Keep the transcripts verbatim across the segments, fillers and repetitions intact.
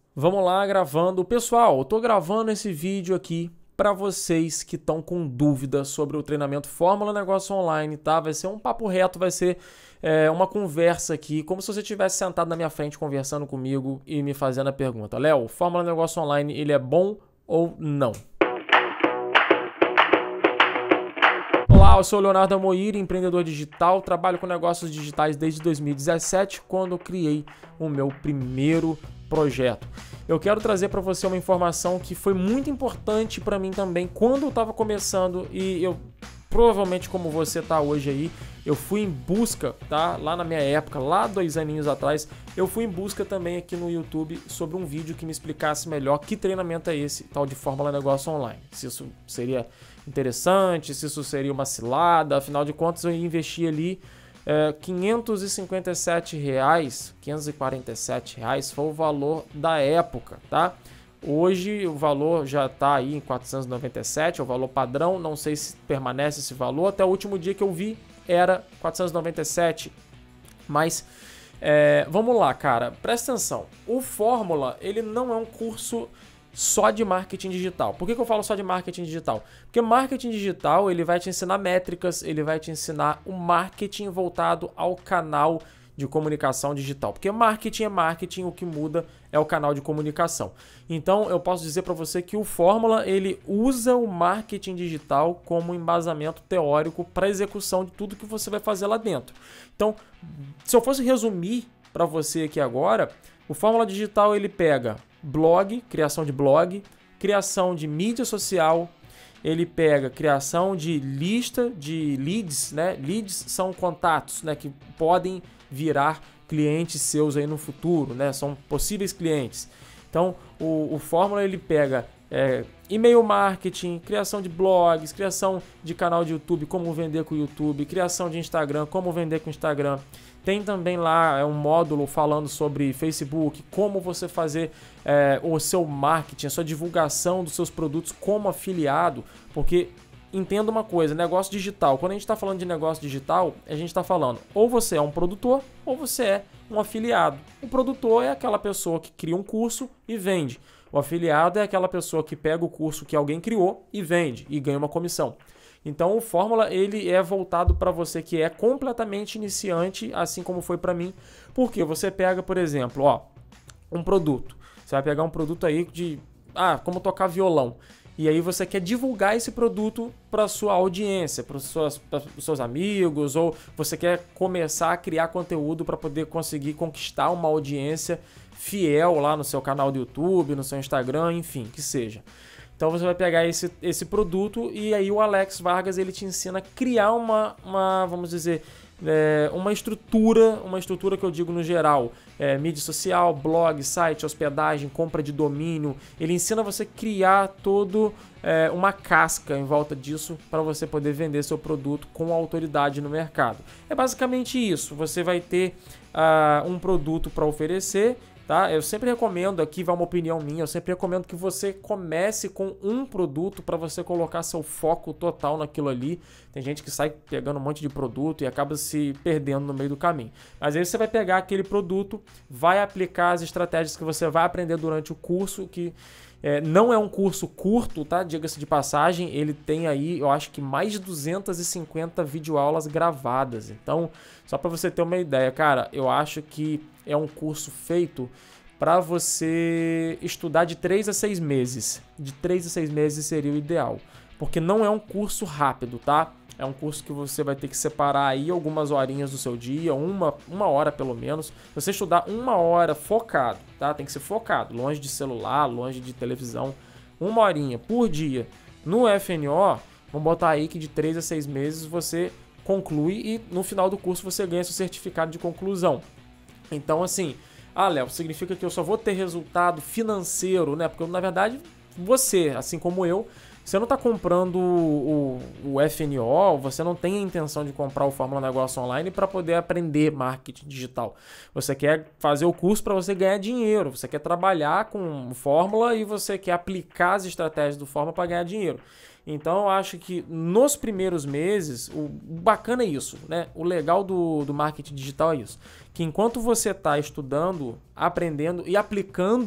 Vamos lá, gravando. Pessoal, eu tô gravando esse vídeo aqui para vocês que estão com dúvidas sobre o treinamento Fórmula Negócio Online, tá? Vai ser um papo reto, vai ser é, uma conversa aqui, como se você estivesse sentado na minha frente conversando comigo e me fazendo a pergunta. Léo, Fórmula Negócio Online, ele é bom ou não? Olá, eu sou o Leonardo Amoir, empreendedor digital, trabalho com negócios digitais desde dois mil e dezessete, quando eu criei o meu primeiro projeto. Eu quero trazer para você uma informação que foi muito importante para mim também quando eu estava começando e eu provavelmente como você tá hoje aí, eu fui em busca, tá? Lá na minha época, lá dois aninhos atrás, eu fui em busca também aqui no YouTube sobre um vídeo que me explicasse melhor que treinamento é esse, tal de Fórmula Negócio Online. Se isso seria interessante, se isso seria uma cilada, afinal de contas eu investi ali é, quinhentos e cinquenta e sete reais, quinhentos e quarenta e sete reais foi o valor da época, tá? Hoje o valor já está aí em quatrocentos e noventa e sete, é o valor padrão, não sei se permanece esse valor, até o último dia que eu vi era quatrocentos e noventa e sete, mas é, vamos lá, cara, presta atenção, o Fórmula ele não é um curso só de marketing digital. Por que que eu falo só de marketing digital? Porque marketing digital ele vai te ensinar métricas, ele vai te ensinar o marketing voltado ao canal de comunicação digital. Porque marketing é marketing, o que muda é o canal de comunicação. Então eu posso dizer para você que o Fórmula ele usa o marketing digital como embasamento teórico para a execução de tudo que você vai fazer lá dentro. Então, se eu fosse resumir para você aqui agora, o Fórmula Digital ele pega blog, criação de blog, criação de mídia social, ele pega criação de lista de leads, né? Leads são contatos, né, que podem virar clientes seus aí no futuro, né? São possíveis clientes. Então, o, o Fórmula ele pega é, e-mail marketing, criação de blogs, criação de canal de YouTube, como vender com o YouTube, criação de Instagram, como vender com o Instagram. Tem também lá um módulo falando sobre Facebook, como você fazer é, o seu marketing, a sua divulgação dos seus produtos como afiliado, porque entenda uma coisa, negócio digital, quando a gente está falando de negócio digital, a gente está falando ou você é um produtor ou você é um afiliado. O produtor é aquela pessoa que cria um curso e vende. O afiliado é aquela pessoa que pega o curso que alguém criou e vende e ganha uma comissão. Então o Fórmula ele é voltado para você que é completamente iniciante, assim como foi para mim, porque você pega, por exemplo, ó, um produto. Você vai pegar um produto aí de, ah, como tocar violão. E aí você quer divulgar esse produto para sua audiência, para os seus, seus amigos, ou você quer começar a criar conteúdo para poder conseguir conquistar uma audiência fiel lá no seu canal do YouTube, no seu Instagram, enfim, que seja. Então você vai pegar esse, esse produto e aí o Alex Vargas ele te ensina a criar uma, uma vamos dizer, é, uma estrutura, uma estrutura que eu digo no geral, é, mídia social, blog, site, hospedagem, compra de domínio. Ele ensina você a criar todo é, uma casca em volta disso para você poder vender seu produto com autoridade no mercado. É basicamente isso. Você vai ter uh, um produto para oferecer. Tá? Eu sempre recomendo, aqui vai uma opinião minha, eu sempre recomendo que você comece com um produto para você colocar seu foco total naquilo ali. Tem gente que sai pegando um monte de produto e acaba se perdendo no meio do caminho. Mas aí você vai pegar aquele produto, vai aplicar as estratégias que você vai aprender durante o curso, que é, não é um curso curto, tá? Diga-se de passagem, ele tem aí, eu acho que mais de duzentas e cinquenta videoaulas gravadas. Então, só para você ter uma ideia, cara, eu acho que é um curso feito para você estudar de três a seis meses. De três a seis meses seria o ideal, porque não é um curso rápido, tá? É um curso que você vai ter que separar aí algumas horinhas do seu dia, uma, uma hora pelo menos. Se você estudar uma hora focado, tá? Tem que ser focado, longe de celular, longe de televisão. Uma horinha por dia no F N O, vamos botar aí que de três a seis meses você conclui e no final do curso você ganha seu certificado de conclusão. Então, assim, ah, Léo, significa que eu só vou ter resultado financeiro, né? Porque, na verdade, você, assim como eu, você não está comprando o, o, o F N O, você não tem a intenção de comprar o Fórmula Negócio Online para poder aprender marketing digital. Você quer fazer o curso para você ganhar dinheiro, você quer trabalhar com Fórmula e você quer aplicar as estratégias do Fórmula para ganhar dinheiro. Então eu acho que nos primeiros meses, o bacana é isso, né? O legal do, do marketing digital é isso. Que enquanto você está estudando, aprendendo e aplicando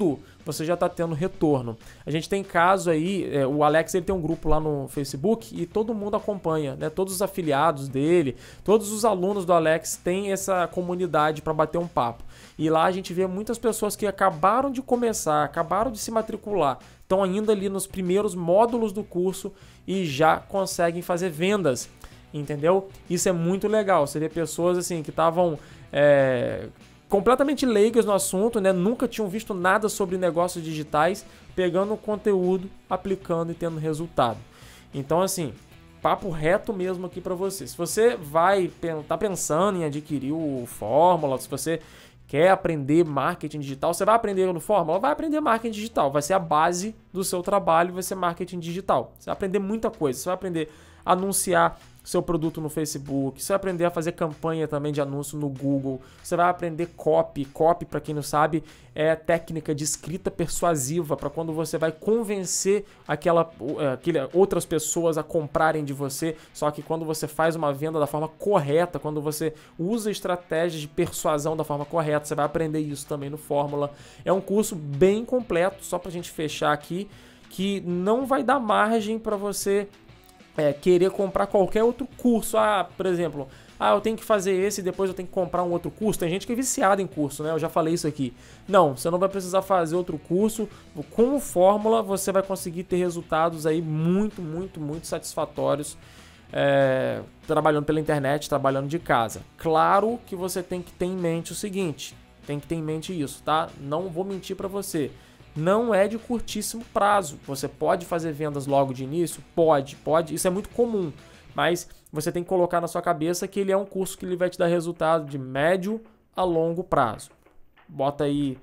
você já está tendo retorno. A gente tem caso aí, é, o Alex ele tem um grupo lá no Facebook e todo mundo acompanha, né? Todos os afiliados dele, todos os alunos do Alex têm essa comunidade para bater um papo. E lá a gente vê muitas pessoas que acabaram de começar, acabaram de se matricular, estão ainda ali nos primeiros módulos do curso e já conseguem fazer vendas, entendeu? Isso é muito legal. Você vê pessoas assim que estavam é, completamente leigas no assunto, né? Nunca tinham visto nada sobre negócios digitais, pegando o conteúdo, aplicando e tendo resultado. Então, assim, papo reto mesmo aqui para você. Se você vai tá pensando em adquirir o Fórmula, se você quer aprender marketing digital, você vai aprender no Fórmula? Vai aprender marketing digital, vai ser a base do seu trabalho, vai ser marketing digital. Você vai aprender muita coisa, você vai aprender a anunciar seu produto no Facebook, você vai aprender a fazer campanha também de anúncio no Google, você vai aprender copy. Copy, para quem não sabe, é técnica de escrita persuasiva, para quando você vai convencer aquela, aquela, outras pessoas a comprarem de você, só que quando você faz uma venda da forma correta, quando você usa estratégias de persuasão da forma correta, você vai aprender isso também no Fórmula. É um curso bem completo, só para a gente fechar aqui, que não vai dar margem para você É, querer comprar qualquer outro curso. Ah, por exemplo, ah, eu tenho que fazer esse e depois eu tenho que comprar um outro curso. Tem gente que é viciada em curso, né? Eu já falei isso aqui. Não, você não vai precisar fazer outro curso. Com o Fórmula você vai conseguir ter resultados aí muito, muito, muito satisfatórios é, trabalhando pela internet, trabalhando de casa. Claro que você tem que ter em mente o seguinte, tem que ter em mente isso, tá? Não vou mentir para você. Não é de curtíssimo prazo. Você pode fazer vendas logo de início? Pode, pode. Isso é muito comum. Mas você tem que colocar na sua cabeça que ele é um curso que ele vai te dar resultado de médio a longo prazo. Bota aí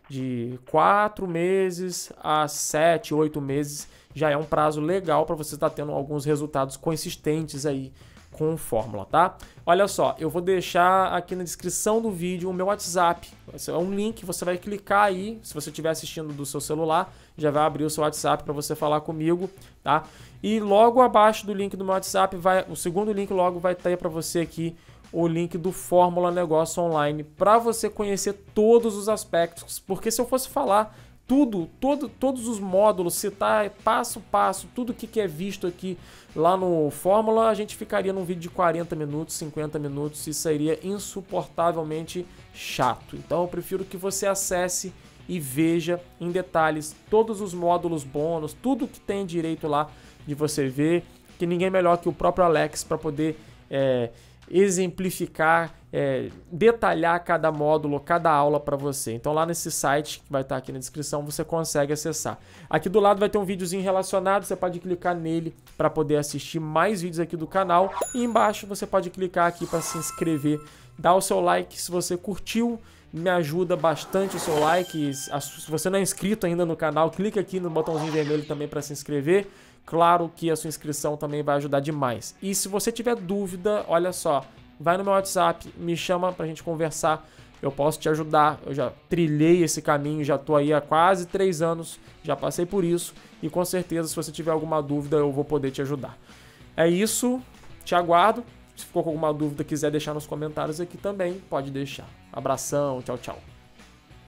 de quatro meses a sete, oito meses. Já é um prazo legal para você estar tendo alguns resultados consistentes aí com o Fórmula, tá? Olha só, eu vou deixar aqui na descrição do vídeo o meu WhatsApp. É um link, você vai clicar aí, se você estiver assistindo do seu celular, já vai abrir o seu WhatsApp para você falar comigo, tá? E logo abaixo do link do meu WhatsApp, vai, o segundo link logo vai ter para você aqui o link do Fórmula Negócio Online, para você conhecer todos os aspectos, porque se eu fosse falar tudo, todo, todos os módulos, citar passo a passo, tudo que, que é visto aqui lá no Fórmula, a gente ficaria num vídeo de quarenta minutos, cinquenta minutos, e seria insuportavelmente chato. Então eu prefiro que você acesse e veja em detalhes todos os módulos bônus, tudo que tem direito lá de você ver, que ninguém melhor que o próprio Alex para poder é, exemplificar, é, detalhar cada módulo, cada aula para você. Então lá nesse site, que vai estar aqui na descrição, você consegue acessar. Aqui do lado vai ter um videozinho relacionado, você pode clicar nele para poder assistir mais vídeos aqui do canal. E embaixo você pode clicar aqui para se inscrever, dar o seu like se você curtiu, me ajuda bastante o seu like. Se você não é inscrito ainda no canal, clica aqui no botãozinho vermelho também para se inscrever. Claro que a sua inscrição também vai ajudar demais. E se você tiver dúvida, olha só, vai no meu WhatsApp, me chama pra gente conversar, eu posso te ajudar. Eu já trilhei esse caminho, já tô aí há quase três anos, já passei por isso e com certeza se você tiver alguma dúvida eu vou poder te ajudar. É isso, te aguardo. Se ficou com alguma dúvida, quiser deixar nos comentários aqui também, pode deixar. Abração, tchau, tchau.